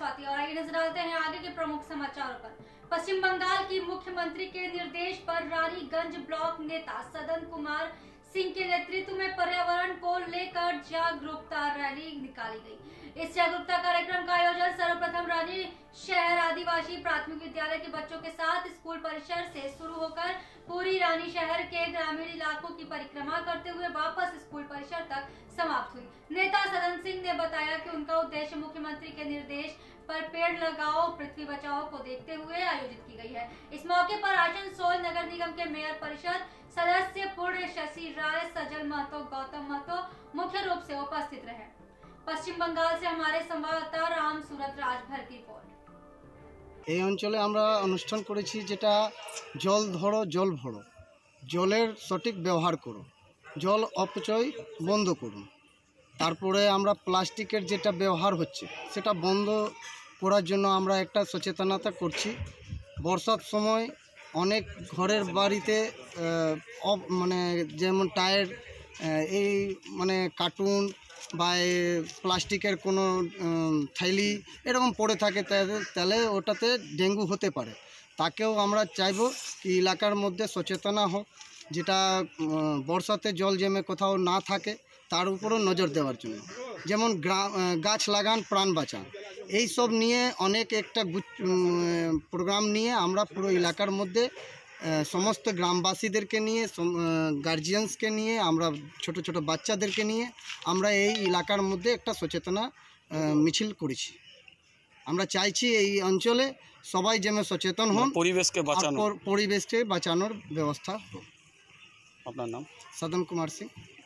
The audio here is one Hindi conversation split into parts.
शुरुआती। और आइए नजर डालते हैं आगे के प्रमुख समाचारों पर। पश्चिम बंगाल की मुख्यमंत्री के निर्देश पर रानीगंज ब्लॉक नेता सदन कुमार सिंह के नेतृत्व में पर्यावरण को लेकर जागरूकता रैली निकाली गई। इस जागरूकता कार्यक्रम का आयोजन सर्वप्रथम रानी शहर आदिवासी प्राथमिक विद्यालय के बच्चों के साथ स्कूल परिसर से शुरू होकर पूरी रानी शहर के ग्रामीण इलाकों की परिक्रमा करते हुए वापस स्कूल परिसर तक समाप्त हुई। नेता सदन सिंह ने बताया कि उनका उद्देश्य मुख्यमंत्री के निर्देश पर पेड़ लगाओ पृथ्वी बचाओ को देखते हुए आयोजित की गई है। इस मौके पर आसनसोल नगर निगम के मेयर परिषद सदस्य पूर्ण शशि राय, सजल महतो, गौतम महतो मुख्य रूप से उपस्थित रहे। पश्चिम बंगाल से हमारे संवाददाता राम सूरत राजभर की रिपोर्ट। এই অঞ্চলে আমরা অনুষ্ঠান করেছি যেটা জল ধরো জল ভরো, জলের সঠিক ব্যবহার করো, জল অপচয় বন্ধ করুন। তারপরে আমরা প্লাস্টিকের যেটা ব্যবহার হচ্ছে সেটা বন্ধ করার জন্য আমরা একটা সচেতনতা করছি। বর্ষার সময় অনেক ঘরের বাড়িতে মানে যেমন টায়ার এই মানে কার্টুন বা প্লাস্টিকের কোনো থৈলি এরকম পড়ে থাকে, তাহলে ওটাতে ডেঙ্গু হতে পারে। তাকেও আমরা চাইবো কি এলাকার মধ্যে সচেতনা হোক, যেটা বর্ষাতে জল জমে কোথাও না থাকে তার উপরও নজর দেওয়ার জন্য। যেমন গাছ লাগান প্রাণ বাঁচান, এই সব নিয়ে অনেক একটা প্রোগ্রাম নিয়ে আমরা পুরো এলাকার মধ্যে সমস্ত গ্রামবাসীদেরকে নিয়ে গার্জিয়ানসকে নিয়ে আমরা ছোট ছোট বাচ্চাদেরকে নিয়ে আমরা এই এলাকার মধ্যে একটা সচেতনা মিছিল করেছি। আমরা চাইছি এই অঞ্চলে সবাই যেন সচেতন হন, পরিবেশকে বাঁচানোর ব্যবস্থা হোক। আপনার নাম? सदन कुमार सिंह।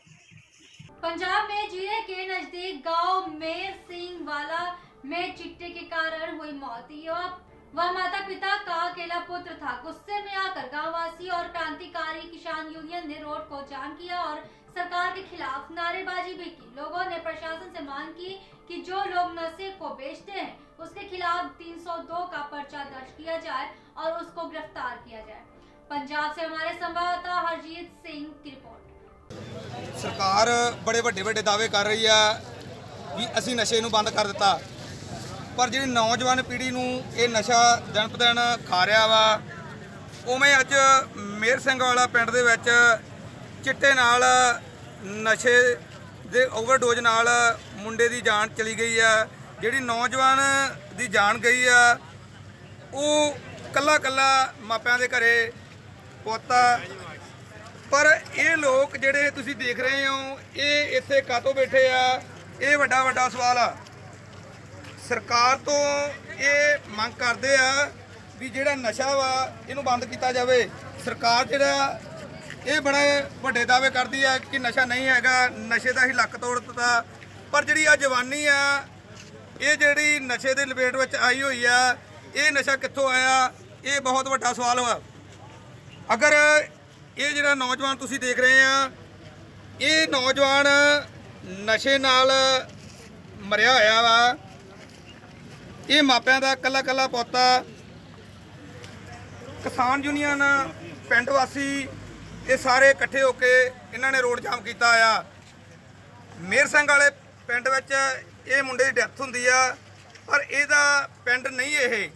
पंजाब में जीरे के नजदीक गांव मेर सिंह वाला में चिट्टे के कारण हुई मौत। वह माता पिता का अकेला पुत्र था। गुस्से में आकर गांववासी और क्रांतिकारी किसान यूनियन ने रोड को जाम किया और सरकार के खिलाफ नारेबाजी भी की। लोगों ने प्रशासन से मांग की कि जो लोग नशे को बेचते हैं उसके खिलाफ 302 का पर्चा दर्ज किया जाए और उसको गिरफ्तार किया जाए। पंजाब से हमारे संवाददाता हरजीत सिंह की रिपोर्ट। सरकार बड़े ਵੱਡੇ दावे कर रही है कि ਅਸੀਂ ਨਸ਼ੇ ਨੂੰ ਬੰਦ ਕਰ ਦਿੱਤਾ, ਪਰ ਜਿਹੜੀ ਨੌਜਵਾਨ ਪੀੜ੍ਹੀ ਨੂੰ ਇਹ ਨਸ਼ਾ ਦਿਨ ਪ ਦਿਨ ਖਾ ਰਿਹਾ ਵਾ। ਉਵੇਂ ਅੱਜ ਮੇਰ ਸਿੰਘ ਵਾਲਾ ਪਿੰਡ ਦੇ ਵਿੱਚ ਚਿੱਟੇ ਨਾਲ ਨਸ਼ੇ ਦੇ ਓਵਰਡੋਜ਼ ਨਾਲ ਮੁੰਡੇ ਦੀ ਜਾਨ ਚਲੀ ਗਈ ਆ। ਜਿਹੜੀ ਨੌਜਵਾਨ ਦੀ ਜਾਨ ਗਈ ਆ ਉਹ ਕੱਲਾ ਕੱਲਾ ਮਾਪਿਆਂ ਦੇ ਘਰੇ ਪੋਤਾ। पर ये लोग ਜਿਹੜੇ ਤੁਸੀਂ देख रहे हो ये ਇੱਥੇ ਕਾਤੋਂ बैठे आ, ये ਵੱਡਾ सवाल आ। सरकार तो ये ਮੰਗ ਕਰਦੇ ਆ ਵੀ ਜਿਹੜਾ ਨਸ਼ਾ ਵਾ ਇਹਨੂੰ ਬੰਦ ਕੀਤਾ ਜਾਵੇ। ਸਰਕਾਰ ਜਿਹੜਾ ਇਹ ਬੜੇ ਵੱਡੇ ਦਾਅਵੇ ਕਰਦੀ ਆ ਕਿ ਨਸ਼ਾ ਨਹੀਂ ਹੈਗਾ, ਨਸ਼ੇ ਦਾ ਹੀ ਲੱਕ ਤੋੜ ਦਿੱਤਾ। ਪਰ ਜਿਹੜੀ ਆ ਜਵਾਨੀ ਆ ਇਹ ਜਿਹੜੀ ਨਸ਼ੇ ਦੇ ਲਪੇਟ ਵਿੱਚ ਆਈ ਹੋਈ ਆ, ਇਹ ਨਸ਼ਾ ਕਿੱਥੋਂ ਆਇਆ, ਇਹ ਬਹੁਤ ਵੱਡਾ ਸਵਾਲ ਵਾ। अगर ये जो नौजवान तुसी देख रहे हैं ये नौजवान नशे नाल मरिया होया वा। ये मापियां दा कला कला पोता। किसान यूनियन पिंड वासी ये सारे इकट्ठे होके इन्होंने रोड जाम किया होया। मेर सिंह वाले पिंड विच ये मुंडे की डेथ हुंदी आ, पर इहदा पिंड नहीं, ये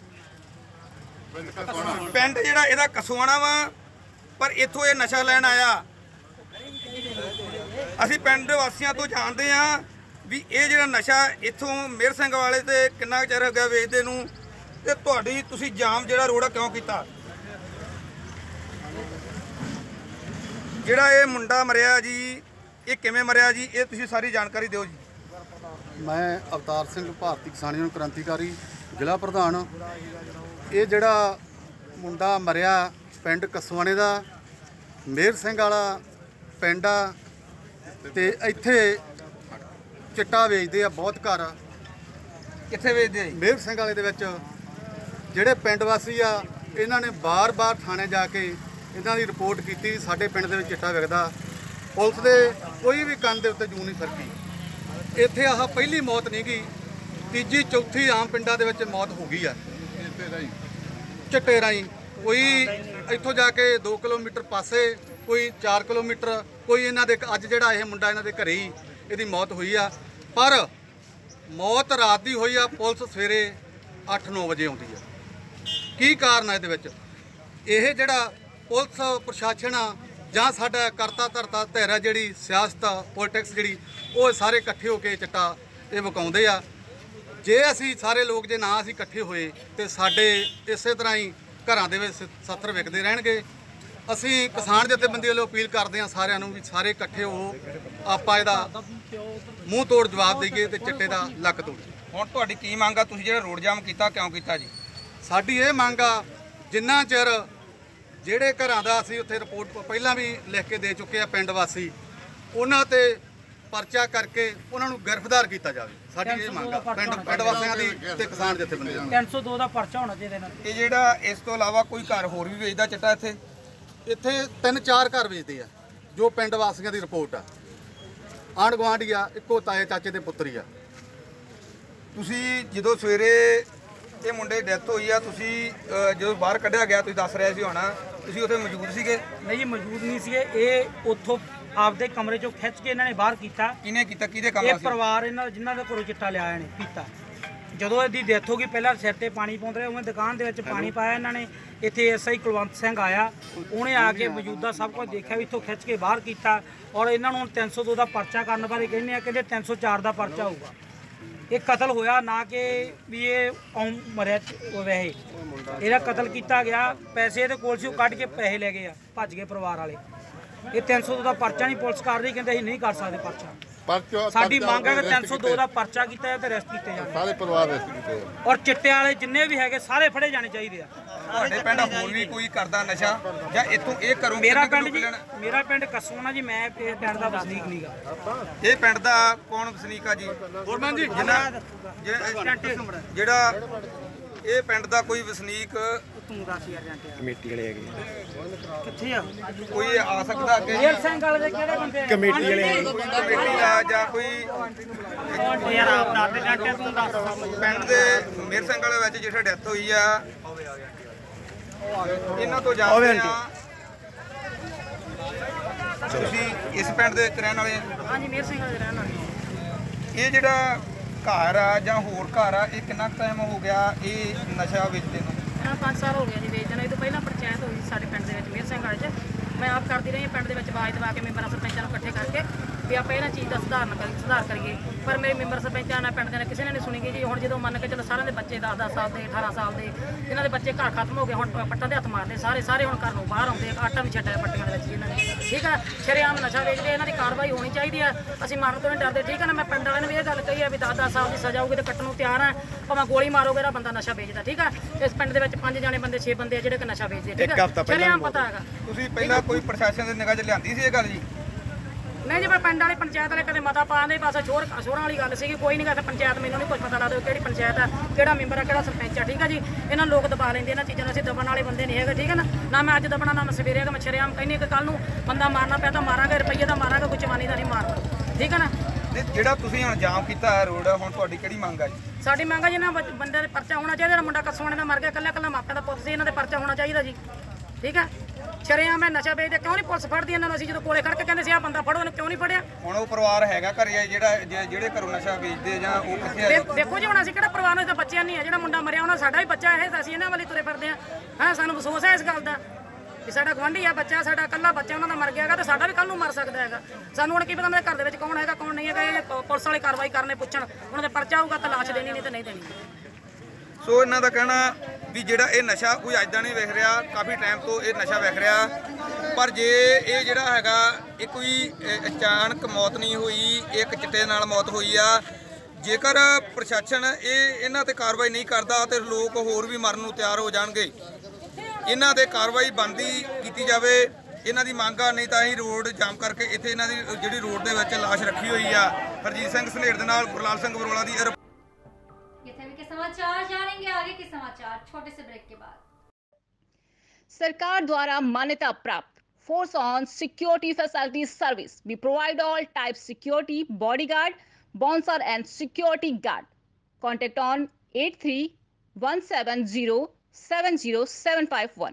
पिंड जिहड़ा इहदा कसुआना वा, पर इत्थों ये नशा लैन आया। असी पिंड वासियों तो जानते हैं भी ये जो नशा इत्थों मेर सिंह वाले ते कितना चिर हो गया वेचदे नूं, ते तुहाडी तुसी जाम जिहड़ा रोड क्यों कीता? जिहड़ा ये मुंडा मरिया जी ये किवें मरिया जी, ये तुसी सारी जानकारी दिओ जी। मैं अवतार सिंह भारती किसान यूनियन क्रांतिकारी जिला प्रधान। ये जिहड़ा मुंडा मरिया पिंड कसवाने का मेर सिंह वाला पिंड आ ते इत्थे चिट्टा वेचते आ बहुत घर। कित्थे वेचदे? मेर सिंह वाले दे विच जिहड़े पिंड वासी आ इन्हां ने बार बार थाने जाके इन्हां दी रिपोर्ट कीती, साडे पिंड दे विच चिट्टा विकदा। पुलिस दे कोई भी कंन दे उत्ते जूं नहीं सरकी। इत्थे आह पहली मौत नहीं गई, तीजी चौथी आम पिंडां दे विच मौत हो गई आ चिट्टे राहीं। कोई इत्थों जाके 2 किलोमीटर पासे, कोई 4 किलोमीटर, कोई इन्हां दे अज जिहड़ा ये मुंडा इन्हां दे घरे ही इहदी मौत हुई आ। पर मौत रात दी हुई आ। पुलिस सवेरे 8-9 ਵਜੇ ਆਉਂਦੀ ਆ। ਕੀ ਕਾਰਨ ਹੈ ਇਹਦੇ ਵਿੱਚ? ਇਹ ਜਿਹੜਾ ਪੁਲਿਸ ਪ੍ਰਸ਼ਾਸਨ ਆ ਜਾਂ ਸਾਡਾ ਕਰਤਾ ਧਰਤਾ ਧਿਰ ਆ, ਜਿਹੜੀ ਸਿਆਸਤ ਆ, ਪੋਲੀਟਿਕਸ ਜਿਹੜੀ, ਉਹ ਸਾਰੇ ਇਕੱਠੇ ਹੋ ਕੇ ਚਿੱਟਾ ਇਹ ਵਿਕਾਉਂਦੇ ਆ। ਜੇ ਅਸੀਂ ਸਾਰੇ ਲੋਕ ਜੇ ਨਾ ਅਸੀਂ ਇਕੱਠੇ ਹੋਏ ਤੇ ਸਾਡੇ ਇਸੇ ਤਰ੍ਹਾਂ ਹੀ ਘਰਾਂ ਦੇ ਵਿੱਚ ਸੱਤਰ ਵਿਕਦੇ ਰਹਿਣਗੇ। ਅਸੀਂ ਕਿਸਾਨ ਜਥੇਬੰਦੀ ਵੱਲੋਂ ਅਪੀਲ ਕਰਦੇ ਹਾਂ ਸਾਰਿਆਂ ਨੂੰ ਵੀ ਸਾਰੇ ਇਕੱਠੇ ਹੋ, ਆਪਾਂ ਇਹਦਾ ਮੂੰਹ ਤੋੜ ਜਵਾਬ ਦੇਈਏ ਤੇ ਚਿੱਟੇ ਦਾ ਲੱਕ ਤੋੜੀਏ। ਹੁਣ ਤੁਹਾਡੀ ਕੀ ਮੰਗ ਆ? ਤੁਸੀਂ ਜਿਹੜਾ ਰੋਡ ਜਾਮ ਕੀਤਾ, ਕਿਉਂ ਕੀਤਾ ਜੀ? ਸਾਡੀ ਇਹ ਮੰਗ ਆ, ਜਿੰਨਾ ਚਿਰ ਜਿਹੜੇ ਘਰਾਂ ਦਾ ਅਸੀਂ ਉੱਥੇ ਰਿਪੋਰਟ ਪਹਿਲਾਂ ਵੀ ਲਿਖ ਕੇ ਦੇ ਚੁੱਕੇ ਆ ਪਿੰਡ ਵਾਸੀ, ਉਹਨਾਂ ਤੇ ਪਰਚਾ ਕਰਕੇ ਉਹਨਾਂ ਨੂੰ ਗ੍ਰਿਫਤਾਰ ਕੀਤਾ ਜਾਵੇ। ਸਾਡੀ ਇਹ ਮੰਗ ਆ ਪਿੰਡ ਵਾਸੀਆਂ ਦੀ ਤੇ ਕਿਸਾਨ ਜਥੇਬੰਦੀਆਂ ਦੀ। 302 ਦਾ ਪਰਚਾ ਹੋਣਾ ਚਾਹੀਦਾ ਇਹਨਾਂ ਤੇ। ਇਹ ਜਿਹੜਾ ਇਸ ਤੋਂ ਇਲਾਵਾ ਕੋਈ ਘਰ ਹੋਰ ਵੀ ਵੇਚਦਾ ਚਿੱਟਾ ਇੱਥੇ? ਇੱਥੇ 3-4 ਘਰ ਵੇਚਦੇ ਆ ਜੋ ਪਿੰਡ ਵਾਸੀਆਂ ਦੀ ਰਿਪੋਰਟ ਆ। ਆਂਢ ਗੁਆਂਢੀ ਆ, ਇੱਕੋ ਤਾਏ ਚਾਚੇ ਦੇ ਪੁੱਤਰ ਹੀ ਆ। ਤੁਸੀਂ ਜਦੋਂ ਸਵੇਰੇ ਇਹ ਮੁੰਡੇ ਦੀ ਡੈਥ ਹੋਈ ਆ, ਤੁਸੀਂ ਜਦੋਂ ਬਾਹਰ ਕੱਢਿਆ ਗਿਆ, ਤੁਸੀਂ ਦੱਸ ਰਹੇ ਸੀ ਹੁਣ, ਤੁਸੀਂ ਉੱਥੇ ਮੌਜੂਦ ਸੀਗੇ? ਨਹੀਂ ਜੀ, ਮੌਜੂਦ ਨਹੀਂ ਸੀਗੇ। ਇਹ ਉੱਥੋਂ ਆਪਦੇ ਕਮਰੇ ਚੋਂ ਖਿੱਚ ਕੇ ਇਹਨਾਂ ਨੇ ਬਾਹਰ ਕੀਤਾ। ਕਿਹਨੇ ਕੀਤਾ? ਕਿਹਦੇ ਕੰਮ ਇਹ ਸੀ? ਪਰਿਵਾਰ ਇਹਨਾਂ ਜਿਨ੍ਹਾਂ ਦੇ ਘਰੋਂ ਚਿੱਟਾ ਲਿਆ ਇਹਨੇ ਪੀਤਾ। ਜਦੋਂ ਇਹਦੀ ਡੈਥ ਹੋ ਗਈ, ਪਹਿਲਾਂ ਸਿਰ ਤੇ ਪਾਣੀ ਪਾਉਂਦੇ ਰਹੇ, ਉਹਨੇ ਦੁਕਾਨ ਦੇ ਵਿੱਚ ਪਾਣੀ ਪਾਇਆ ਇਹਨਾਂ ਨੇ। ਇੱਥੇ ਐਸਆਈ ਕੁਲਵੰਤ ਸਿੰਘ ਆਇਆ, ਉਹਨੇ ਆ ਕੇ ਮੌਜੂਦਾ ਸਭ ਕੁਝ ਦੇਖਿਆ ਵੀ ਇੱਥੋਂ ਖਿੱਚ ਕੇ ਬਾਹਰ ਕੀਤਾ। ਔਰ ਇਹਨਾਂ ਨੂੰ 302 ਦਾ ਪਰਚਾ ਕਰਨ ਬਾਰੇ ਕਹਿੰਦੇ ਆ, ਕਹਿੰਦੇ 304 ਦਾ ਪਰਚਾ ਹੋਊਗਾ। ਇਹ ਕਤਲ ਹੋਇਆ ਨਾ ਕਿ ਵੀ ਇਹ ਮਰਿਆ ਵੈਸੇ, ਇਹਦਾ ਕਤਲ ਕੀਤਾ ਗਿਆ। ਪੈਸੇ ਇਹਦੇ ਕੋਲ ਸੀ, ਉਹ ਕੱਢ ਕੇ ਪੈਸੇ ਲੈ ਗਏ ਆ, ਭੱਜ ਗਏ ਪਰਿਵਾਰ ਵਾਲੇ। ਇਹ 302 ਦਾ ਪਰਚਾ ਨਹੀਂ ਪੁਲਿਸ ਕਰ ਰਹੀ, ਕਹਿੰਦੇ ਅਸੀਂ ਨਹੀਂ ਕਰ ਸਕਦੇ ਪਰਚਾ। ਸਾਡੀ ਮੰਗ ਹੈ ਕਿ 302 ਦਾ ਪਰਚਾ ਕੀਤਾ ਜਾਵੇ ਤੇ ਅਰੈਸਟ ਕੀਤੇ ਜਾਣ ਸਾਰੇ ਪਰਿਵਾਰ ਅਰੈਸਟ ਕੀਤੇ। ਔਰ ਚਿੱਟੇ ਵਾਲੇ ਜਿੰਨੇ ਵੀ ਹੈਗੇ ਸਾਰੇ ਫੜੇ ਜਾਣੇ ਚਾਹੀਦੇ ਆ। ਤੁਹਾਡੇ ਪਿੰਡ ਹੋਰ ਵੀ ਕੋਈ ਕਰਦਾ ਨਸ਼ਾ ਜਾਂ ਇੱਥੋਂ ਇਹ ਕਰੋ? ਮੇਰਾ ਪਿੰਡ ਜੀ, ਮੇਰਾ ਪਿੰਡ ਕਸੂਨਾ ਜੀ, ਮੈਂ ਇਹ ਪਿੰਡ ਦਾ ਵਸਨੀਕ ਨਹੀਂਗਾ। ਇਹ ਪਿੰਡ ਦਾ ਕੌਣ ਵਸਨੀਕ ਆ ਜੀ? ਗੁਰਮਨ ਜੀ, ਜਿਹੜਾ ਇਹ ਪਿੰਡ ਦਾ ਕੋਈ ਵਸਨੀਕ ਤੂੰ ਦੱਸ ਯਾਰ ਜਾਂਦੇ ਕਮੇਟੀ ਵਾਲੇ ਹੈਗੇ ਕਿੱਥੇ ਆ? ਕੋਈ ਆ ਸਕਦਾ ਅੱਗੇ? ਜੇਲ ਸਿੰਘ ਵਾਲੇ ਦੇ ਕਿਹੜੇ ਬੰਦੇ? ਕਮੇਟੀ ਵਾਲੇ ਕੋਈ ਕਮੇਟੀ ਦਾ ਜਾਂ ਕੋਈ ਯਾਰ ਆਪ ਦੱਸ ਦੇ ਜਾਂਦੇ, ਤੂੰ ਦੱਸ। ਪਿੰਡ ਦੇ ਮੇਰ ਸਿੰਘ ਵਾਲੇ ਵਿੱਚ ਜਿਹੜਾ ਡੈਥ ਹੋਈ ਆ, ਇਹਨਾਂ ਤੋਂ ਜਾਣਦੇ ਆ। ਤੁਸੀਂ ਇਸ ਪਿੰਡ ਦੇ ਵਿੱਚ ਰਹਿਣ ਵਾਲੇ? ਹਾਂਜੀ, ਮੇਰ ਸਿੰਘ ਵਾਲੇ ਰਹਿਣ ਵਾਲੇ। ਇਹ ਜਿਹੜਾ ਘਰ ਆ ਜਾਂ ਹੋਰ ਘਰ ਆ, ਇਹ ਕਿੰਨਾ ਟਾਈਮ ਹੋ ਗਿਆ ਇਹ ਨਸ਼ਾ ਵੇਚਦੇ ਨੂੰ? 5 ਸਾਲ ਹੋ ਗਿਆ ਜੀ ਵੇਚਦੇ ਨੂੰ। ਇਹ ਤੋਂ ਪਹਿਲਾਂ ਪੰਚਾਇਤ ਹੋਈ ਸੀ ਸਾਡੇ ਪਿੰਡ ਦੇ ਵਿੱਚ, ਮੇਰ ਸਿੰਘ ਵਾਲੇ 'ਚ। ਮੈਂ ਆਪ ਕਰਦੀ ਰਹੀ ਹਾਂ ਪਿੰਡ ਦੇ ਵਿੱਚ, ਆਵਾਜ਼ ਦਵਾ ਕੇ ਮੈਂਬਰਾਂ ਸਰਪੰਚਾਂ ਨੂੰ ਇਕੱਠੇ ਕਰਕੇ ਵੀ ਆਪਾਂ ਇਹਨਾਂ ਚੀਜ਼ ਦਾ ਸੁਧਾਰ ਕਰੀਏ। ਪਰ ਮੇਰੇ ਮੈਂਬਰ ਸਰਪੰਚਾਂ ਨਾਲ ਪਿੰਡ ਦੇ ਨੇ ਕਿਸੇ ਨੇ ਨਹੀਂ ਸੁਣੀ ਗਈ ਜੀ। ਹੁਣ ਜਦੋਂ ਮੰਨ ਕੇ ਚਲੋ ਸਾਰਿਆਂ ਦੇ ਬੱਚੇ 10-10 ਸਾਲ ਦੇ, 18 ਸਾਲ ਦੇ, ਇਹਨਾਂ ਦੇ ਬੱਚੇ ਘਰ ਖਤਮ ਹੋ ਗਏ, ਹੁਣ ਪੱਟਾਂ ਦੇ ਹੱਥ ਮਾਰਦੇ ਸਾਰੇ ਹੁਣ ਘਰ ਨੂੰ ਬਾਹਰ ਆਉਂਦੇ। ਆਟਾ ਵੀ ਛੱਡਿਆ ਪੱਟੀਆਂ ਦੇ ਵਿੱਚ ਜੀ ਇਹਨਾਂ ਨੇ, ਠੀਕ ਹੈ। ਸ਼ਰੇਆਮ ਨਸ਼ਾ ਵੇਚਦੇ, ਇਹਨਾਂ ਦੀ ਕਾਰਵਾਈ ਹੋਣੀ ਚਾਹੀਦੀ ਆ। ਅਸੀਂ ਮਾਰਨ ਤੋਂ ਨਹੀਂ ਡਰਦੇ, ਠੀਕ ਹੈ ਨਾ। ਮੈਂ ਪਿੰਡ ਵਾਲਿਆਂ ਨੇ ਵੀ ਇਹ ਗੱਲ ਕਹੀ ਆ ਵੀ 10-10 ਸਾਲ ਦੀ ਸਜ਼ਾ ਹੋਊਗੀ ਤੇ ਕੱਟਣ ਨੂੰ ਤਿਆਰ ਆ, ਭਾਵੇਂ ਗੋਲੀ ਮਾਰੋਗੇ ਜਿਹੜਾ ਬੰਦਾ ਨਸ਼ਾ ਵੇਚਦਾ, ਠੀਕ ਹੈ। ਇਸ ਪਿੰਡ ਦੇ ਵਿੱਚ 5 ਜਾਣੇ ਬੰਦੇ, 6 ਬੰਦੇ ਜਿਹੜੇ ਕਿ ਨਸ਼ਾ ਵੇਚਦੇ, ਠੀਕ ਹੈ। ਸ਼ਰੇਆਮ ਪਤਾ ਹੈਗਾ। ਤੁਸੀਂ ਪਹਿਲਾਂ ਕੋਈ ਪ੍ਰਸ਼ਾਸਨ ਦੇ ਨਿਗਾਹ 'ਚ ਲਿਆਂਦੀ ਸੀ ਇਹ ਗੱਲ ਜੀ? ਨਹੀਂ ਜੀ, ਮੈਂ ਪਿੰਡ ਵਾਲੇ ਪੰਚਾਇਤ ਵਾਲੇ ਕਦੇ ਮਤਾ ਪਾਉਂਦੇ, ਬਸ ਸ਼ੋਰਾਂ ਵਾਲੀ ਗੱਲ ਸੀਗੀ। ਕੋਈ ਨਹੀਂ ਗਾ ਪੰਚਾਇਤ, ਮੈਨੂੰ ਨਹੀਂ ਕੁਝ ਪਤਾ ਲੱਗਦਾ ਕਿਹੜੀ ਪੰਚਾਇਤ ਆ, ਕਿਹੜਾ ਮੈਂਬਰ ਆ, ਕਿਹੜਾ ਸਰਪੰਚ ਆ, ਠੀਕ ਹੈ ਜੀ। ਇਹਨਾਂ ਲੋਕ ਦਬਾ ਲੈਂਦੇ ਇਹਨਾਂ ਚੀਜ਼ਾਂ ਨੂੰ। ਅਸੀਂ ਦਬਣ ਵਾਲੇ ਬੰਦੇ ਨਹੀਂ ਹੈਗੇ, ਠੀਕ ਹੈ ਨਾ ਮੈਂ ਅੱਜ ਦਬਣਾ, ਨਾ ਮੈਂ ਸਵੇਰੇ ਹੈਗਾ। ਮੈਂ ਸ਼ਰੇਆਮ ਕਹਿੰਦੀ ਕਿ ਕੱਲ ਨੂੰ ਬੰਦਾ ਮਾਰਨਾ ਪਿਆ ਤਾਂ ਮਾਰਾਂਗੇ, ਰੁਪਈਏ ਦਾ ਮਾਰਾਂਗੇ, ਕੋਈ ਜਵਾਨੀ ਦਾ ਨਹੀਂ ਮਾਰਨਾ, ਠੀਕ ਹੈ ਨਾ। ਤੇ ਜਿਹੜਾ ਤੁਸੀਂ ਹੁਣ ਜਾਮ ਕੀਤਾ ਹੈ ਰੋਡ, ਹੁਣ ਤੁਹਾਡੀ ਕਿਹੜੀ ਮੰਗ ਆ ਜੀ? ਸਾਡੀ ਮੰਗ ਆ ਜੀ, ਇਹਨਾਂ ਬੰਦੇ ਦੇ ਪਰਚਾ ਹੋਣਾ ਚਾਹੀਦਾ। ਮੁੰਡਾ ਕਸਵਾਣੇ ਦਾ ਮਰ ਗਿਆ, ਕੱਲਾ ਮਾਪਿਆਂ ਦਾ ਪੁੱਤ ਸੀ, ਇਹਨਾਂ ਦੇ ਪਰਚਾ ਹੋਣਾ ਚਾਹੀਦਾ ਜੀ, ਠੀਕ ਹੈ। ਸ਼ਰੇਆਮ ਮੈਂ ਨਸ਼ਾ ਵੇਚਦੇ, ਕਿਉਂ ਨਹੀਂ ਪੁਲਿਸ ਫੜਦੀ ਇਹਨਾਂ ਨੂੰ? ਅਸੀਂ ਜਦੋਂ ਕੋਲੇ ਖੜ ਕੇ ਕਹਿੰਦੇ ਸੀ ਆਹ ਬੰਦਾ ਫੜੋ, ਇਹਨੂੰ ਕਿਉਂ ਨਹੀਂ ਫੜਿਆ? ਹੁਣ ਉਹ ਪਰਿਵਾਰ ਹੈਗਾ ਘਰੇ ਜਿਹੜੇ ਘਰੋਂ ਨਸ਼ਾ ਵੇਚਦੇ ਜਾਂ ਉਹ ਕਿੱਥੇ ਆ? ਦੇਖੋ ਜੀ, ਹੁਣ ਅਸੀਂ ਕਿਹੜਾ ਪਰਿਵਾਰ ਨੂੰ ਤਾਂ ਬੱਚਿਆਂ ਨਹੀਂ ਆ। ਜਿਹੜਾ ਮੁੰਡਾ ਮਰਿਆ ਉਹਨਾਂ ਸਾਡਾ ਵੀ ਬੱਚਾ ਇਹ, ਅਸੀਂ ਇਹਨਾਂ ਵਾਲੀ ਤੁਰੇ ਫਿਰਦੇ ਹਾਂ। ਸਾਨੂੰ ਅਫਸੋਸ ਹੈ ਇਸ ਗੱਲ ਦਾ ਕਿ ਸਾਡਾ ਗੁਆਂਢੀ ਆ ਬੱਚਾ, ਸਾਡਾ ਇਕੱਲਾ ਬੱਚਾ ਉਹਨਾਂ ਦਾ ਮਰ ਗਿਆ ਹੈਗਾ, ਤੇ ਸਾਡਾ ਵੀ ਕੱਲ ਨੂੰ ਮਰ ਸਕਦਾ ਹੈਗਾ। ਸਾਨੂੰ ਹੁਣ ਕੀ ਪਤਾ ਮੇਰੇ ਘਰ ਦੇ ਵਿੱਚ ਕੌਣ ਹੈਗਾ ਕੌਣ ਨਹੀਂ ਹੈਗਾ। ਇਹ ਪੁਲਿਸ ਵਾਲੇ ਕਾਰਵਾਈ ਕਰਨੇ, ਪੁੱਛਣ, ਉਹਨਾਂ ਦੇ ਪਰਚਾ ਹੋਊਗਾ ਤਾਂ ਲਾਸ਼ ਦੇਣੀ, ਨਹੀਂ ਤਾਂ ਨਹੀਂ ਦੇਣੀ। ਸੋ ਇਹਨਾਂ ਦਾ ਕਹਿਣਾ ਵੀ ਜਿਹੜਾ ਇਹ ਨਸ਼ਾ ਕੋਈ ਅੱਜ ਦਾ ਨਹੀਂ ਵਿਖ ਰਿਹਾ, ਕਾਫੀ ਟਾਈਮ ਤੋਂ ਇਹ ਨਸ਼ਾ ਵਿਖ ਰਿਹਾ। ਪਰ ਜੇ ਇਹ ਜਿਹੜਾ ਹੈਗਾ ਇਹ ਕੋਈ ਅਚਾਨਕ ਮੌਤ ਨਹੀਂ ਹੋਈ, ਇੱਕ ਚਿੱਟੇ ਨਾਲ ਮੌਤ ਹੋਈ ਆ। ਜੇਕਰ ਪ੍ਰਸ਼ਾਸਨ ਇਹਨਾਂ ਤੇ ਕਾਰਵਾਈ ਨਹੀਂ ਕਰਦਾ ਤੇ ਲੋਕ ਹੋਰ ਵੀ ਮਰਨ ਨੂੰ ਤਿਆਰ ਹੋ ਜਾਣਗੇ। ਇਹਨਾਂ ਦੇ ਕਾਰਵਾਈ ਬੰਦੀ ਕੀਤੀ ਜਾਵੇ, ਇਹਨਾਂ ਦੀ ਮੰਗ ਆ। ਨਹੀਂ ਤਾਂ ਅਸੀਂ ਰੋਡ ਜਾਮ ਕਰਕੇ ਇੱਥੇ ਇਹਨਾਂ ਦੀ ਜਿਹੜੀ ਰੋਡ ਦੇ ਵਿੱਚ ਲਾਸ਼ ਰੱਖੀ ਹੋਈ ਆ। ਹਰਜੀਤ ਸਿੰਘ ਸਨੇਰ ਦੇ ਨਾਲ ਗੁਰਲਾਲ ਸਿੰਘ ਬਰੋਲਾ ਦੀ। समाचार जानेंगे आगे के समाचार छोटे से ब्रेक के बाद। सरकार द्वारा मान्यता प्राप्त force on security facilities service, we provide all types security, bodyguard, bouncer and security guard. Contact on 83-170-70751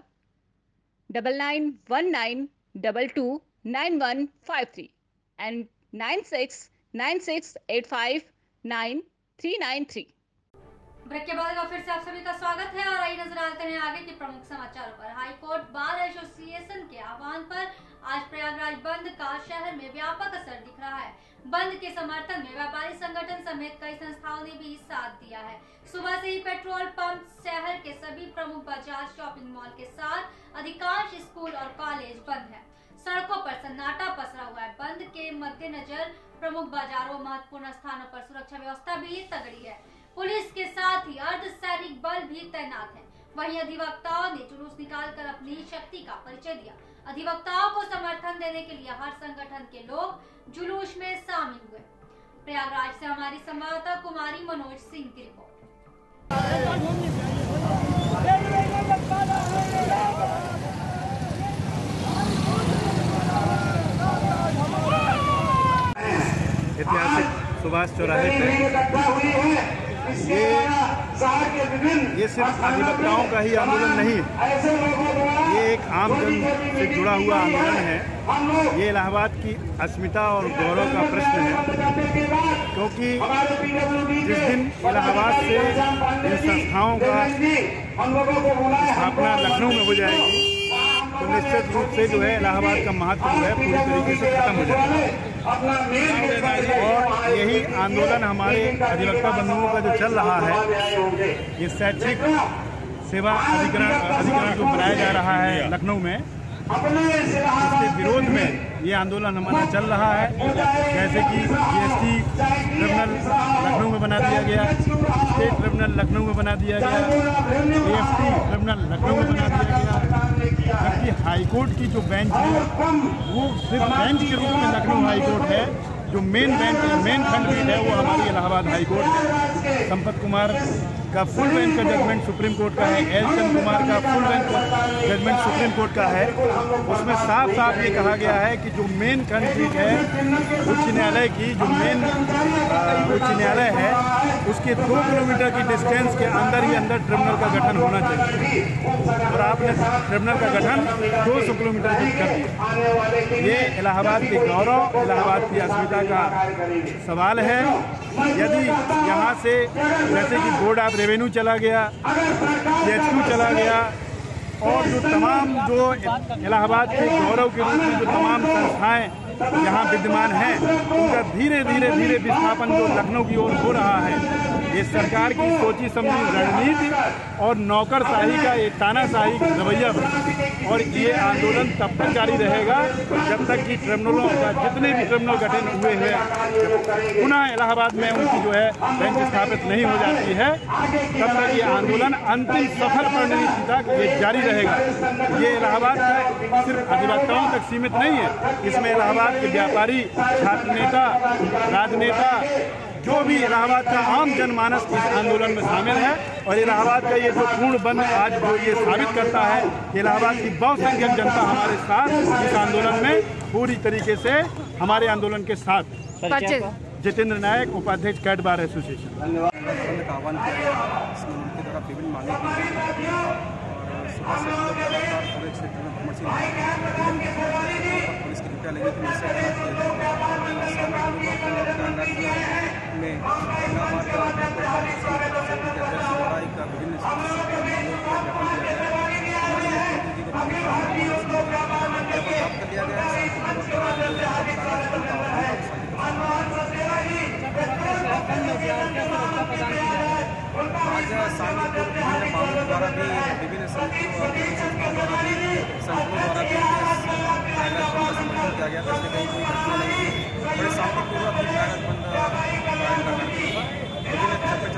9919229153 and 9696859393. Break के बाद फिर से आप सभी का स्वागत है और आइए नजर आते हैं आगे के प्रमुख समाचारों पर। हाईकोर्ट बार एसोसिएशन के आह्वान पर आज प्रयागराज बंद का शहर में व्यापक असर दिख रहा है। बंद के समर्थन में व्यापारी संगठन समेत कई संस्थाओं ने भी साथ दिया है। सुबह से ही पेट्रोल पंप, शहर के सभी प्रमुख बाजार, शॉपिंग मॉल के साथ अधिकांश स्कूल और कॉलेज बंद है। सड़कों पर सन्नाटा पसरा हुआ है। बंद के मद्देनजर प्रमुख बाजारों, महत्वपूर्ण स्थानों पर सुरक्षा व्यवस्था भी तगड़ी है। पुलिस के साथ ही अर्धसैनिक बल भी तैनात है। वहीं अधिवक्ताओं ने जुलूस निकालकर अपनी शक्ति का परिचय दिया। अधिवक्ताओं को समर्थन देने के लिए हर संगठन के लोग जुलूस में शामिल हुए। प्रयागराज से हमारी संवाददाता कुमारी मनोज सिंह की रिपोर्ट। ऐतिहासिक सुभाष चौराहे पे ये सिर्फ अधिवक्ताओं का ही आंदोलन नहीं है, ये एक आम जन से जुड़ा हुआ आंदोलन है। ये इलाहाबाद की अस्मिता और गौरव का प्रश्न है, क्योंकि जिस दिन इलाहाबाद से इन संस्थाओं का स्थापना लखनऊ में हो जाएगी तो निश्चित रूप से जो है इलाहाबाद का महत्व जो है पूरी तरीके से खत्म हो जाएगा। और यही आंदोलन हमारे अधिवक्ता बंधुओं का जो चल रहा है, ये शैक्षिक सेवा अधिकरण जो बनाया जा रहा है लखनऊ में, इसके विरोध में ये आंदोलन हमारा चल रहा है। जैसे कि जीएसटी ट्रिब्यूनल लखनऊ में बना दिया गया, स्टेट ट्रिब्यूनल लखनऊ में बना दिया गया, एएफटी ट्रिब्यूनल लखनऊ में बना दिया गया, जबकि हाईकोर्ट की जो बेंच है वो सिर्फ बेंच के रूप में लखनऊ हाईकोर्ट है। जो मेन खंडपीठ है वो हमारी इलाहाबाद हाईकोर्ट है। संपत कुमार का फुल बेंच का जजमेंट सुप्रीम कोर्ट का है, एल चंद कुमार का फुल बेंच का जजमेंट सुप्रीम कोर्ट का है। उसमें साफ साफ ये कहा गया है कि जो मेन खंडपीठ है उच्च न्यायालय की, जो मेन उच्च न्यायालय है उसके 2 किलोमीटर की डिस्टेंस के अंदर ही अंदर ट्रिब्यूनल का गठन होना चाहिए, और आपने ट्रिब्यूनल का गठन 200 किलोमीटर दूर कर दिया। ये इलाहाबाद के गौरव, इलाहाबाद की अस्मिता का सवाल है। यदि यहाँ से जैसे कि बोर्ड ऑफ रेवेन्यू चला गया, CHQ चला गया, और जो तमाम जो इलाहाबाद के गौरव के रूप में जो तमाम संस्थाएं यहाँ विद्यमान हैं, उनका धीरे धीरे विस्थापन जो लखनऊ की ओर हो रहा है, ये सरकार की सोची समझी रणनीति और नौकरशाही का ये तानाशाही रवैया है। और ये आंदोलन तब तक जारी रहेगा जब तक कि ट्रिब्यूनलों का जितने भी ट्रिब्यूनल गठन हुए हैं पुनः इलाहाबाद में उनकी जो है बेंच स्थापित नहीं हो जाती है, तब तक ये आंदोलन अंतिम सफल परिणति तक ये जारी रहेगा। ये इलाहाबाद का सिर्फ अधिवक्ताओं तक सीमित नहीं है, इसमें इलाहाबाद के व्यापारी, छात्र नेता, राजनेता, जो भी इलाहाबाद का आम जनमानस इस आंदोलन में शामिल है। और इलाहाबाद का ये जो पूर्ण बंद आज जो ये साबित करता है कि इलाहाबाद की बहुसंख्यक जनता हमारे साथ इस आंदोलन में पूरी तरीके से हमारे आंदोलन के साथ। जितेंद्र नायक, उपाध्यक्ष कैट बार एसोसिएशन। धन्यवाद। का आह्वान किया गया, इसमें उनके द्वारा विभिन्न मांगे की गई और सुबह से पूरे क्षेत्र में भ्रमण पुलिस की रिपोर्ट लगी थी। में इलाहाबाद का विभिन्न प्राप्त कर लिया गया आज शांतिपूर्ण विभिन्न मामलों द्वारा भी विभिन्न संगठनों द्वारा भी समर्थन किया गया था। कहीं कोई घटना नहीं थी, बड़े शांतिपूर्वक ही प्रयागराज बंद विभिन्न चप्पे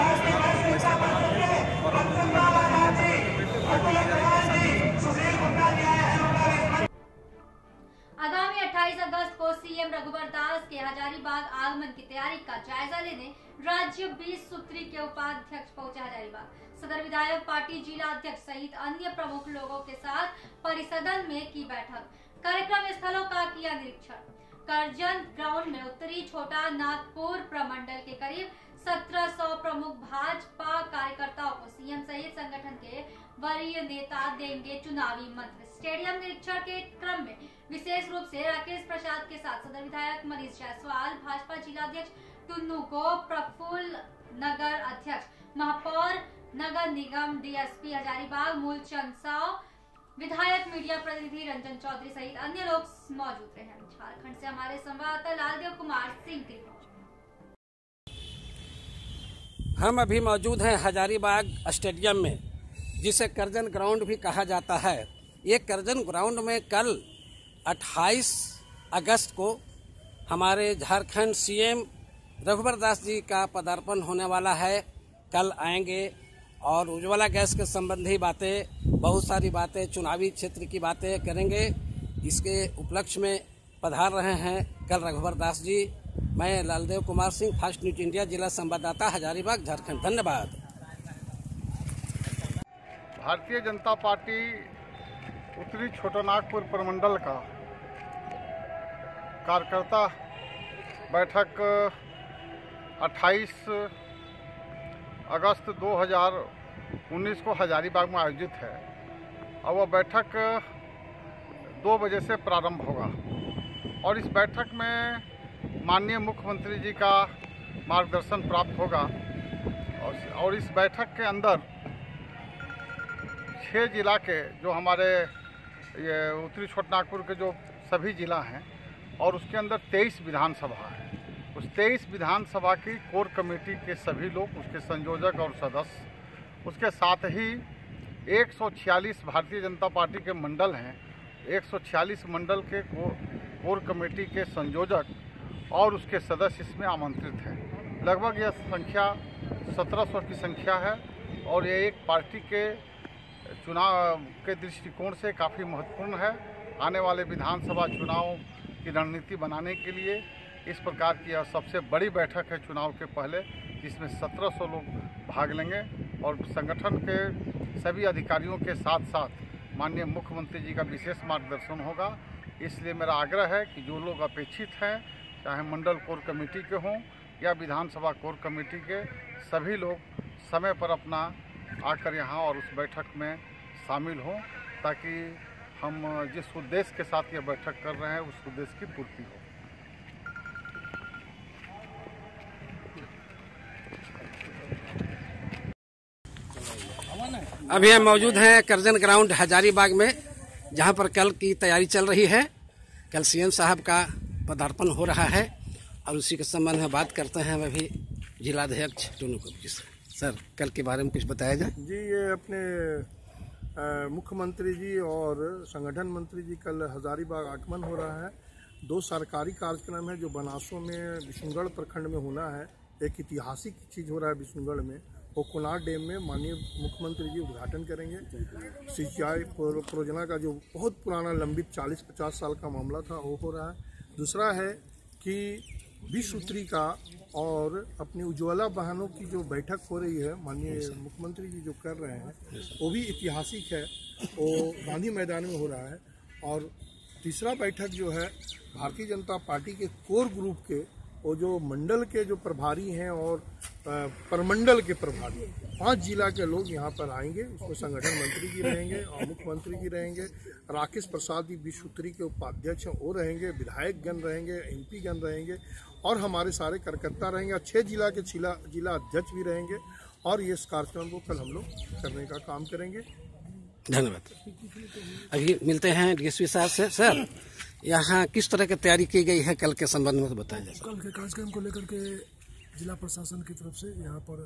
आगामी 28 अगस्त को सीएम रघुवर दास के हजारीबाग आगमन की तैयारी का जायजा लेने राज्य 20 सूत्री के उपाध्यक्ष पहुंचे हजारीबाग। सदर विधायक पार्टी जिला अध्यक्ष सहित अन्य प्रमुख लोगों के साथ परिसदन में की बैठक। कार्यक्रम स्थलों का किया निरीक्षण। करजन ग्राउंड में उत्तरी छोटा नागपुर प्रमंडल के करीब 1700 प्रमुख भाजपा कार्यकर्ताओं को सीएम सहित संगठन के वरीय नेता देंगे चुनावी मंत्र। स्टेडियम निरीक्षण के क्रम में विशेष रूप से राकेश प्रसाद के साथ सदर विधायक मनीष जायसवाल, भाजपा जिला अध्यक्ष टुन्नू को, प्रफुल्ल नगर अध्यक्ष महापौर नगर निगम डीएसपी हजारीबाग मूलचंद साव, विधायक मीडिया प्रतिनिधि रंजन चौधरी सहित अन्य लोग मौजूद रहे। झारखंड से हमारे संवाददाता लालदेव कुमार सिंह की रिपोर्ट। हम अभी मौजूद हैं हजारीबाग स्टेडियम में, जिसे करजन ग्राउंड भी कहा जाता है। ये करजन ग्राउंड में कल 28 अगस्त को हमारे झारखंड सीएम रघुवर दास जी का पदार्पण होने वाला है। कल आएंगे और उज्ज्वला गैस के संबंधी बातें, बहुत सारी बातें, चुनावी क्षेत्र की बातें करेंगे। इसके उपलक्ष्य में पधार रहे हैं कल रघुवर दास जी। मैं Laldev Kumar Singh, Fast News India, जिला संवाददाता, हजारीबाग, झारखंड। धन्यवाद। भारतीय जनता पार्टी उत्तरी छोटानागपुर प्रमंडल का कार्यकर्ता बैठक 28 अगस्त 2019 को हजारीबाग में आयोजित है और वह बैठक 2 बजे से प्रारंभ होगा और इस बैठक में माननीय मुख्यमंत्री जी का मार्गदर्शन प्राप्त होगा और इस बैठक के अंदर 6 जिला के जो हमारे ये उत्तरी छोटानागपुर के जो सभी जिला हैं और उसके अंदर 23 विधानसभा है। उस 23 विधानसभा की कोर कमेटी के सभी लोग, उसके संयोजक और सदस्य, उसके साथ ही 146 भारतीय जनता पार्टी के मंडल हैं, 146 मंडल के कोर कमेटी के संयोजक और उसके सदस्य इसमें आमंत्रित हैं। लगभग यह संख्या 1700 की संख्या है और ये एक पार्टी के चुनाव के दृष्टिकोण से काफ़ी महत्वपूर्ण है। आने वाले विधानसभा चुनाव की रणनीति बनाने के लिए इस प्रकार की यह सबसे बड़ी बैठक है चुनाव के पहले, जिसमें 1700 लोग भाग लेंगे और संगठन के सभी अधिकारियों के साथ साथ माननीय मुख्यमंत्री जी का विशेष मार्गदर्शन होगा। इसलिए मेरा आग्रह है कि जो लोग अपेक्षित हैं, चाहे मंडल कोर कमेटी के हों या विधानसभा कोर कमेटी के, सभी लोग समय पर अपना आकर यहाँ और उस बैठक में शामिल हों, ताकि हम जिस उद्देश्य के साथ ये बैठक कर रहे हैं उस उद्देश्य की पूर्ति हो। अभी हम मौजूद हैं करजन ग्राउंड हजारीबाग में, जहां पर कल की तैयारी चल रही है। कल सीएम साहब का पदार्पण हो रहा है और उसी के संबंध में बात करते हैं। मैं भी जिलाध्यक्ष दोनों को सर कल के बारे में कुछ बताया जाए। जी, ये अपने मुख्यमंत्री जी और संगठन मंत्री जी कल हजारीबाग आगमन हो रहा है। 2 सरकारी कार्यक्रम है जो बनासों में विष्णुगढ़ प्रखंड में होना है। एक ऐतिहासिक चीज़ हो रहा है विष्णुगढ़ में, वो कोनार डैम में माननीय मुख्यमंत्री जी उद्घाटन करेंगे। सिंचाई परियोजना का जो बहुत पुराना लंबित 40-50 साल का मामला था वो हो रहा है। दूसरा है कि 20 सूत्री का और अपनी उज्ज्वला वाहनों की जो बैठक हो रही है, माननीय मुख्यमंत्री जी जो कर रहे हैं वो भी ऐतिहासिक है, वो गांधी मैदान में हो रहा है। और तीसरा बैठक जो है भारतीय जनता पार्टी के कोर ग्रुप के वो जो मंडल के जो प्रभारी हैं और परमंडल के प्रभारी 5 जिला के लोग यहाँ पर आएंगे। उसमें संगठन मंत्री जी रहेंगे और मुख्यमंत्री जी रहेंगे, राकेश प्रसाद जी 20 सूत्री के उपाध्यक्ष वो रहेंगे, विधायक गण रहेंगे, MP गण रहेंगे और हमारे सारे कार्यकर्ता रहेंगे। 6 जिला के जिला अध्यक्ष भी रहेंगे और ये इस कार्यक्रम को कल हम लोग करने का काम करेंगे। धन्यवाद। अभी मिलते हैं DSP साहब से। सर, यहाँ किस तरह की तैयारी की गई है कल के संबंध में तो बताएं। कल के कार्यक्रम को लेकर के जिला प्रशासन की तरफ से यहाँ पर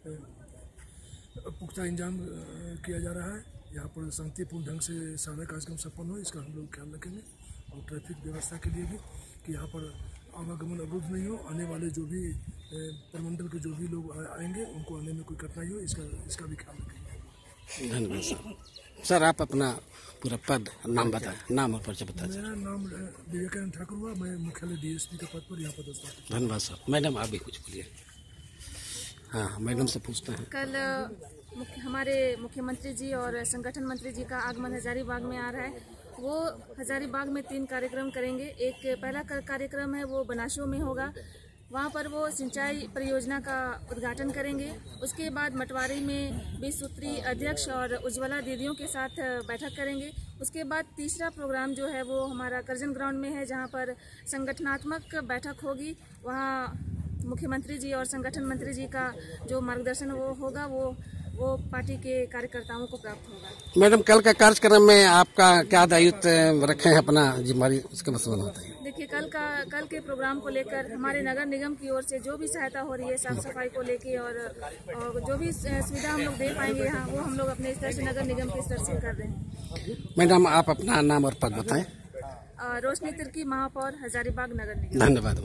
पुख्ता इंतजाम किया जा रहा है। यहाँ पर शांतिपूर्ण ढंग से सारा कार्यक्रम संपन्न हो, इसका हम लोग ख्याल रखेंगे। और ट्रैफिक व्यवस्था के लिए भी कि यहाँ पर आवागमन अवरुद्ध नहीं हो, आने वाले जो भी प्रमंडल के जो भी लोग आएंगे उनको आने में कोई कठिनाई हो, इसका भी ख्याल रखेंगे। धन्यवाद सर। सर, आप अपना पूरा पद नाम बताएं, नाम और परिचय बताएं। मेरा नाम विवेकानंद ठाकुर हुआ, मैं मुख्यालय DSP के पद पर यहाँ पदस्थ हूँ। धन्यवाद सर। मैडम, आप भी कुछ बोलिए। हाँ, मैडम से पूछते हैं। कल हमारे मुख्यमंत्री जी और संगठन मंत्री जी का आगमन हजारीबाग में आ रहा है। वो हजारीबाग में 3 कार्यक्रम करेंगे। एक पहला कार्यक्रम है वो बनासों में होगा, वहाँ पर वो सिंचाई परियोजना का उद्घाटन करेंगे। उसके बाद मटवारी में 20 सूत्री अध्यक्ष और उज्ज्वला दीदियों के साथ बैठक करेंगे। उसके बाद तीसरा प्रोग्राम जो है वो हमारा करजन ग्राउंड में है, जहाँ पर संगठनात्मक बैठक होगी। वहाँ मुख्यमंत्री जी और संगठन मंत्री जी का जो मार्गदर्शन वो होगा वो पार्टी के कार्यकर्ताओं को प्राप्त होगा। मैडम, कल का कार्यक्रम में आपका क्या दायित्व रखे हैं अपना जिम्मेदारी, उसके बारे में बताइए। देखिए, कल के प्रोग्राम को लेकर हमारे नगर निगम की ओर से जो भी सहायता हो रही है साफ सफाई को लेके और जो भी सुविधा हम लोग दे पाएंगे यहाँ, वो हम लोग अपने स्तर से नगर निगम के स्तर से कर रहे हैं। मैडम, आप अपना नाम और पद बताएं। रोशनी तिर्की, महापौर, हजारीबाग नगर निगम। धन्यवाद।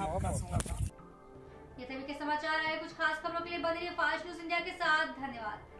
ये सभी के समाचार आए। कुछ खास खबरों के लिए बने रहिए फास्ट न्यूज इंडिया के साथ। धन्यवाद।